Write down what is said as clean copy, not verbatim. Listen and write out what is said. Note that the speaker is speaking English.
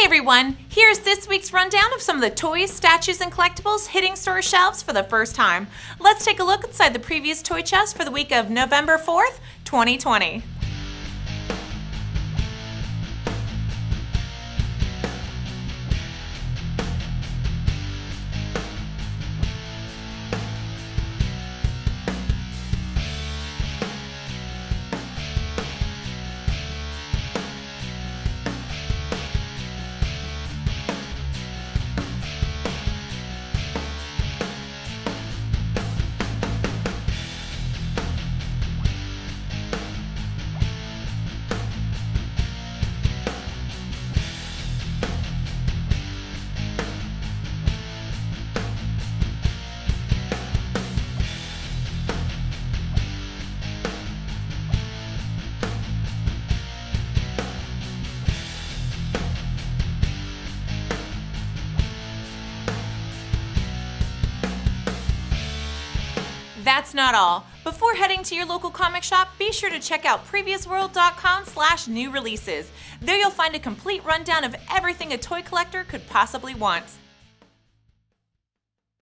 Hey everyone, here's this week's rundown of some of the toys, statues, and collectibles hitting store shelves for the first time. Let's take a look inside the Previews Toy Chest for the week of November 4th, 2020. That's not all. Before heading to your local comic shop, be sure to check out PREVIEWSworld.com/new releases. There you'll find a complete rundown of everything a toy collector could possibly want.